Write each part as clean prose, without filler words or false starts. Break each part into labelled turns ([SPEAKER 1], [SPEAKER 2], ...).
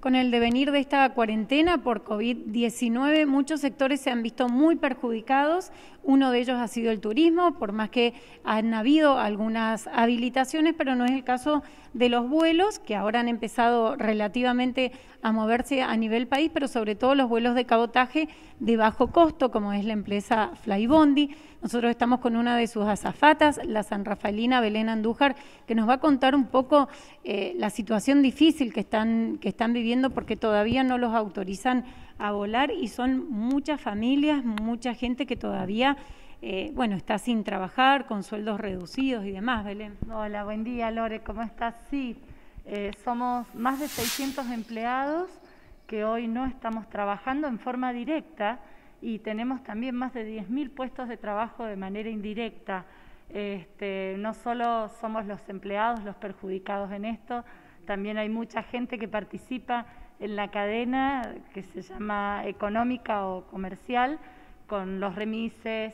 [SPEAKER 1] Con el devenir de esta cuarentena por COVID-19, muchos sectores se han visto muy perjudicados. Uno de ellos ha sido el turismo, por más que han habido algunas habilitaciones, pero no es el caso de los vuelos, que ahora han empezado relativamente a moverse a nivel país, pero sobre todo los vuelos de cabotaje de bajo costo, como es la empresa Flybondi. Nosotros estamos con una de sus azafatas, la sanrafaelina Belén Andújar, que nos va a contar un poco la situación difícil que están viviendo, porque todavía no los autorizan a volar y son muchas familias, mucha gente que todavía está sin trabajar, con sueldos reducidos y demás. Belén.
[SPEAKER 2] Hola, buen día, Lore, ¿cómo estás? Sí, somos más de 600 empleados que hoy no estamos trabajando en forma directa y tenemos también más de 10.000 puestos de trabajo de manera indirecta. No solo somos los empleados los perjudicados en esto, también hay mucha gente que participa en la cadena que se llama económica o comercial, con los remises,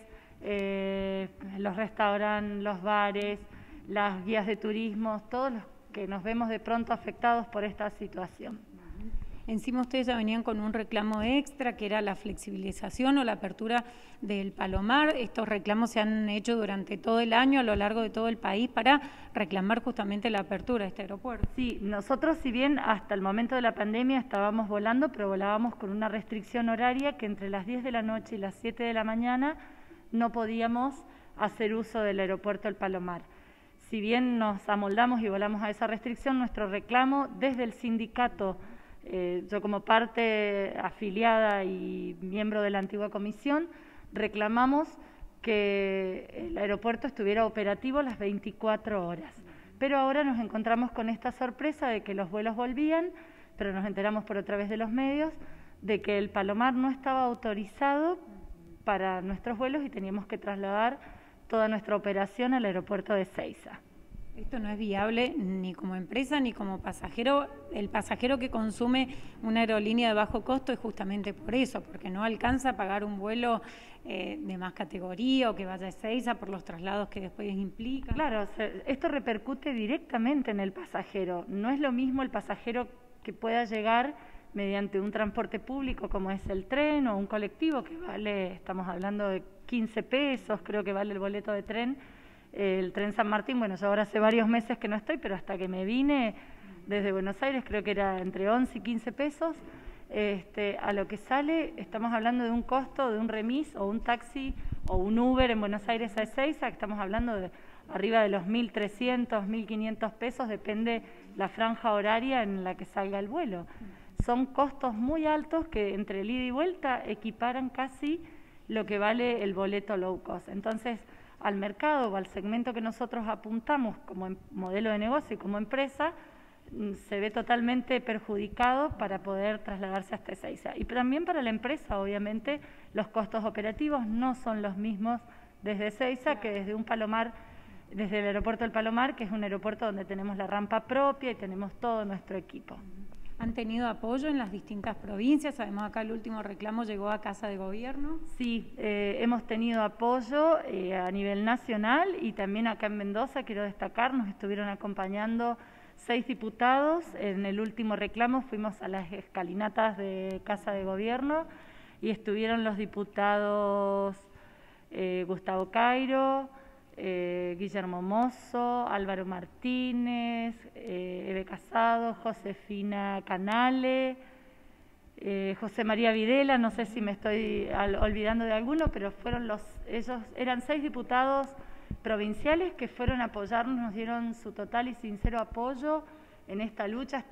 [SPEAKER 2] los restaurantes, los bares, las guías de turismo, todos los que nos vemos de pronto afectados por esta situación.
[SPEAKER 1] Encima ustedes ya venían con un reclamo extra, que era la flexibilización o la apertura del Palomar. Estos reclamos se han hecho durante todo el año, a lo largo de todo el país, para reclamar justamente la apertura de este aeropuerto.
[SPEAKER 2] Sí, nosotros, si bien hasta el momento de la pandemia estábamos volando, pero volábamos con una restricción horaria que entre las 10 de la noche y las 7 de la mañana no podíamos hacer uso del aeropuerto del Palomar. Si bien nos amoldamos y volamos a esa restricción, nuestro reclamo desde el sindicato, yo como parte afiliada y miembro de la antigua comisión, reclamamos que el aeropuerto estuviera operativo las 24 horas. Pero ahora nos encontramos con esta sorpresa de que los vuelos volvían, pero nos enteramos por otra vez de los medios de que el Palomar no estaba autorizado para nuestros vuelos y teníamos que trasladar toda nuestra operación al aeropuerto de Ezeiza.
[SPEAKER 1] Esto no es viable ni como empresa ni como pasajero. El pasajero que consume una aerolínea de bajo costo es justamente por eso, porque no alcanza a pagar un vuelo de más categoría o que vaya a Ezeiza por los traslados que después implica.
[SPEAKER 2] Claro, esto repercute directamente en el pasajero. No es lo mismo el pasajero que pueda llegar mediante un transporte público como es el tren o un colectivo que vale, estamos hablando de 15 pesos, creo que vale el boleto de tren. El tren San Martín, bueno, yo ahora hace varios meses que no estoy, pero hasta que me vine desde Buenos Aires creo que era entre 11 y 15 pesos. A lo que sale, estamos hablando de un costo de un remis o un taxi o un Uber en Buenos Aires a Ezeiza, estamos hablando de arriba de los 1.300, 1.500 pesos, depende la franja horaria en la que salga el vuelo. Son costos muy altos que entre el ida y vuelta equiparan casi lo que vale el boleto low cost. Entonces, al mercado o al segmento que nosotros apuntamos como modelo de negocio y como empresa, se ve totalmente perjudicado para poder trasladarse hasta Ezeiza. Y también para la empresa, obviamente, los costos operativos no son los mismos desde Ezeiza que desde un Palomar, desde el aeropuerto del Palomar, que es un aeropuerto donde tenemos la rampa propia y tenemos todo nuestro equipo.
[SPEAKER 1] ¿Han tenido apoyo en las distintas provincias? Sabemos acá el último reclamo llegó a Casa de Gobierno.
[SPEAKER 2] Sí, hemos tenido apoyo a nivel nacional y también acá en Mendoza, quiero destacar, nos estuvieron acompañando 6 diputados. En el último reclamo fuimos a las escalinatas de Casa de Gobierno y estuvieron los diputados Gustavo Cairo, Guillermo Mosso, Álvaro Martínez, Eve Casado, Josefina Canale, José María Videla, no sé si me estoy olvidando de alguno, pero ellos eran 6 diputados provinciales que fueron a apoyarnos, nos dieron su total y sincero apoyo en esta lucha,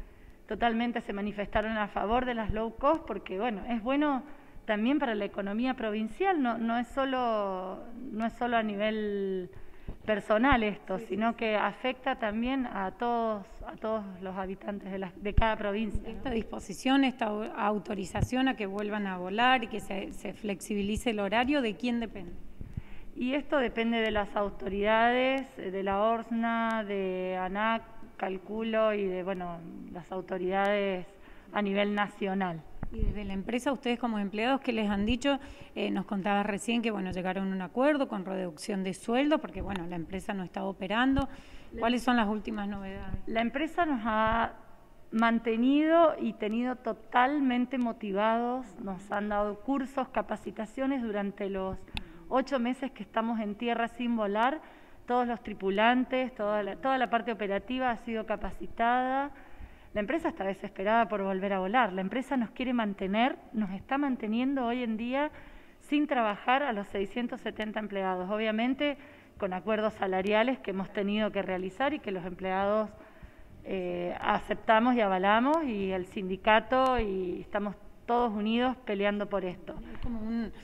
[SPEAKER 2] se manifestaron a favor de las low cost, porque bueno, es bueno también para la economía provincial, no es solo a nivel personal esto, sino que afecta también a todos los habitantes de cada provincia.
[SPEAKER 1] Esta disposición, esta autorización a que vuelvan a volar y que se flexibilice el horario, ¿de quién depende?
[SPEAKER 2] Y esto depende de las autoridades, de la ORSNA, de ANAC, calculo, y de las autoridades a nivel nacional.
[SPEAKER 1] Y desde la empresa, ustedes como empleados, ¿qué les han dicho? Nos contabas recién que llegaron a un acuerdo con reducción de sueldo, porque la empresa no está operando. ¿Cuáles son las últimas novedades?
[SPEAKER 2] La empresa nos ha mantenido y tenido totalmente motivados, nos han dado cursos, capacitaciones durante los 8 meses que estamos en tierra sin volar. Todos los tripulantes, toda la parte operativa ha sido capacitada. La empresa está desesperada por volver a volar. La empresa nos quiere mantener, nos está manteniendo hoy en día sin trabajar a los 670 empleados. Obviamente con acuerdos salariales que hemos tenido que realizar y que los empleados aceptamos y avalamos, y el sindicato, y estamos todos unidos peleando por esto.
[SPEAKER 1] Es como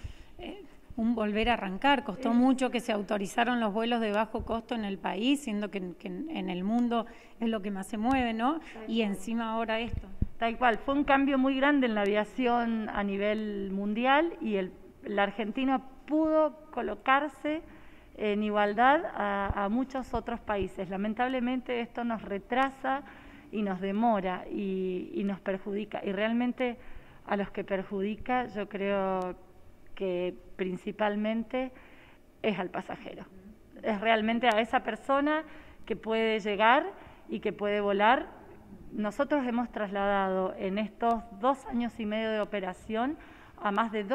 [SPEAKER 1] un volver a arrancar. Costó mucho que se autorizaron los vuelos de bajo costo en el país, siendo que en el mundo es lo que más se mueve, ¿no? Y encima ahora esto.
[SPEAKER 2] Tal cual, fue un cambio muy grande en la aviación a nivel mundial, y la Argentina pudo colocarse en igualdad a muchos otros países. Lamentablemente esto nos retrasa y nos demora y nos perjudica, y realmente a los que perjudica yo creo que principalmente es al pasajero. Es realmente a esa persona que puede llegar y que puede volar. Nosotros hemos trasladado en estos 2 años y medio de operación a más de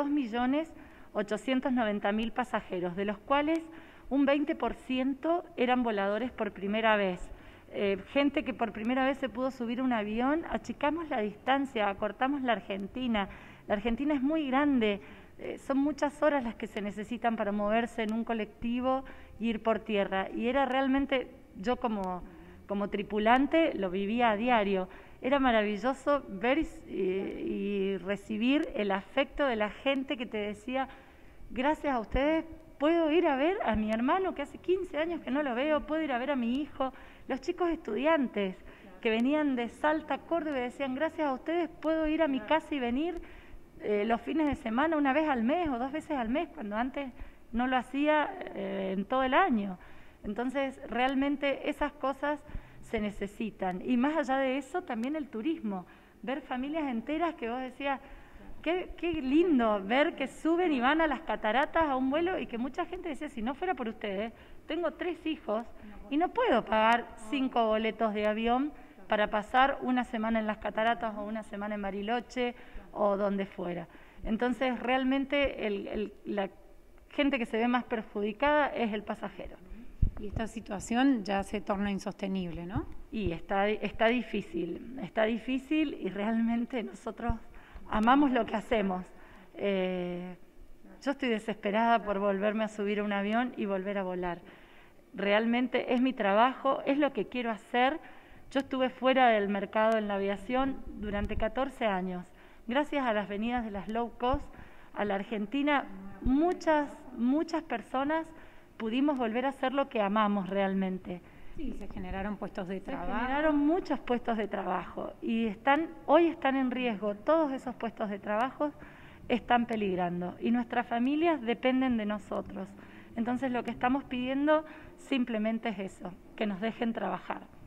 [SPEAKER 2] 2.890.000 pasajeros, de los cuales un 20% eran voladores por primera vez. Gente que por primera vez se pudo subir a un avión. Achicamos la distancia, acortamos la Argentina. La Argentina es muy grande, son muchas horas las que se necesitan para moverse en un colectivo y ir por tierra. Y era realmente, yo como tripulante lo vivía a diario. Era maravilloso ver y recibir el afecto de la gente que te decía: gracias a ustedes puedo ir a ver a mi hermano que hace 15 años que no lo veo, puedo ir a ver a mi hijo. Los chicos estudiantes que venían de Salta, Córdoba, y decían: gracias a ustedes puedo ir a mi casa y venir los fines de semana 1 vez al mes o 2 veces al mes, cuando antes no lo hacía en todo el año. Entonces realmente esas cosas se necesitan, y más allá de eso también el turismo, ver familias enteras que vos decías: qué lindo ver que suben y van a las cataratas a un vuelo, y que mucha gente decía: si no fuera por ustedes, tengo 3 hijos y no puedo pagar 5 boletos de avión para pasar una semana en las cataratas o una semana en Bariloche o donde fuera. Entonces realmente la gente que se ve más perjudicada es el pasajero.
[SPEAKER 1] Y esta situación ya se torna insostenible, ¿no?
[SPEAKER 2] Y está difícil, y realmente nosotros amamos lo que hacemos. Yo estoy desesperada por volverme a subir a un avión y volver a volar. Realmente es mi trabajo, es lo que quiero hacer. Yo estuve fuera del mercado en la aviación durante 14 años. Gracias a las venidas de las low cost a la Argentina, muchas personas pudimos volver a hacer lo que amamos realmente.
[SPEAKER 1] Sí, se generaron puestos de trabajo.
[SPEAKER 2] Se generaron muchos puestos de trabajo, y hoy están en riesgo. Todos esos puestos de trabajo están peligrando, y nuestras familias dependen de nosotros. Entonces lo que estamos pidiendo simplemente es eso, que nos dejen trabajar.